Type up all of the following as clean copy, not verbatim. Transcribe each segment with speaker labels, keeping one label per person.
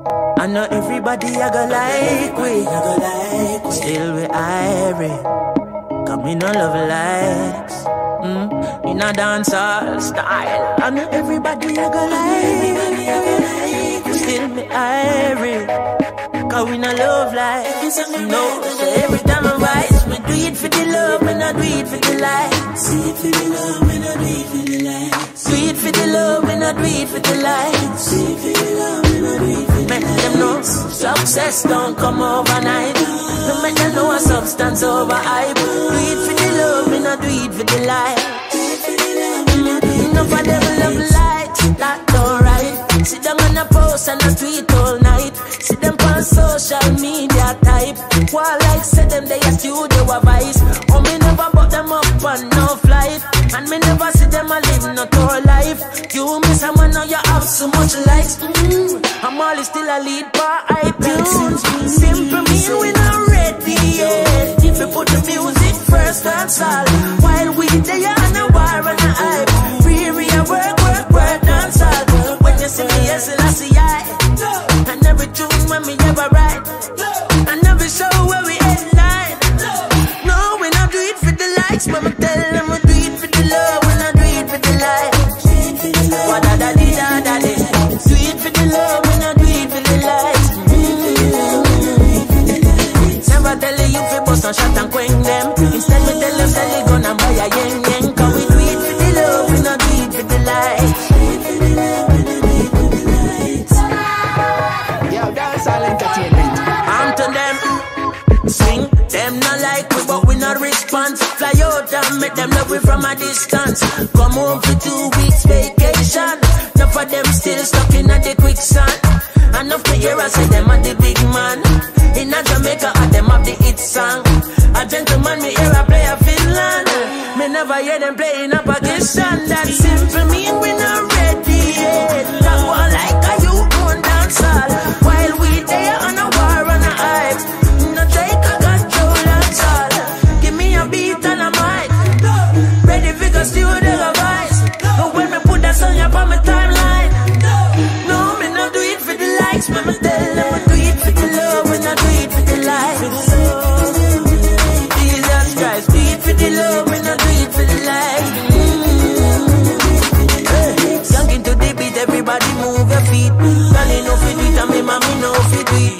Speaker 1: I know everybody I go like we, still we irie. Cause me no love likes, in a dancehall style. I know everybody I go like, still me irie. Cause we no love likes, no. So every time I rise, we do it for the love, we not do it for the likes. Do it for the love, we not do it for the likes. Do it for the love, we not do it for the likes. Do it for the love, we not do it for the likes. Make them know success don't come overnight. No make them know a substance over hype. Do it for the love, we not do it for the likes. Enough of them love likes, that don't right. Sit down on a post and a tweet all night. See them on social media type. While like say them they a studio a vice. Oh me never bought them up on no flight. And me never see them a live no tour life. You miss a man now you have so much likes. I'm always still a lead by iTunes. Simple mean we not ready yet. If you put the music first, that's all. While we there on a war and a hype. Free work, dance all. When you see me, yes, I see I. And every tune when me ever write. And every show where we headline. No, we not do it for the likes. Mama tell them we do it for the love. We not do it for the likes. What da da di da da di. Do it for the love. We not do it for the likes. Never tell you fi bust and shot and quench them. Instead me tell them sell it gun and buy a yen yen. Cause we do it for the love. We not do it for the likes. Swing, them not like we, but we not response. Fly out and make them love we from a distance. Come home for 2 weeks vacation. Enough of them still stuck in the quicksand. Enough to hear us say them are the big man. In a Jamaica, at them have the hit song. A gentleman, me hear a play a Finland. Me never hear them playing a Pakistan. That simple mean we not ready yet. That one like a you own dance all. While we there on a war and a hype. Beat and a mic, ready for studio device. But when me put that song up on my timeline, no, me not do it for the likes. Me tell them we do it for the love, we not do it for the likes. Jesus Christ, do it for the love, we not do it for the likes. Young into the beat, everybody move your feet. Girl, know fit it and me mommy know fit it.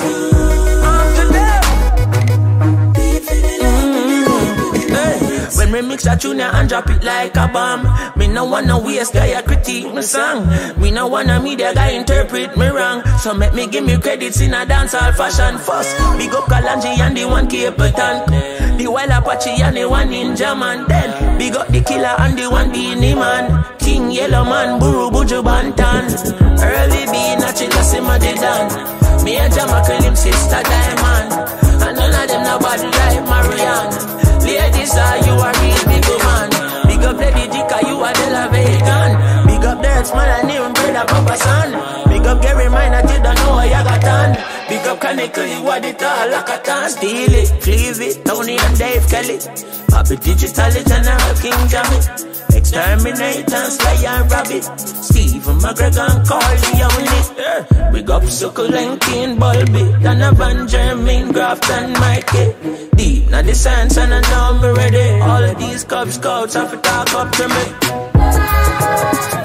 Speaker 1: When we mix a tune and drop it like a bomb. Me no wanna waste guy critique my song. Me no wanna media guy interpret me wrong. So make me give me credits in a dancehall fashion first. Big up Kalanji and the one Capleton. The Wild Apache and the one Ninja Man. Then big up the Killer and the one Beanie Man. King Yellow Man, Buru Buju Bantan. Early B, Nachila Simadidan. Me and Jamaica, him sister Diamond. And none of them nobody like Marianne. Ladies, you are real big man. Big up Lady Jika, you are the La Vegan. Big up Dirts, man, and even brother Papa San. Big up Gary Minor, you don't know what you got on. Big up Kaneko, you are the tall Lakatan. Steal it, cleave it, Tony and Dave Kelly. Happy Digital, it and King Jammy. Exterminate and slay and rabbit. Stephen McGregor and Carly only. Big up Succulent, King Bulby. Donovan, Jermaine, Graft and Mikey. Deep now the science and I know me ready. All of these Cub Scouts have to talk up to me.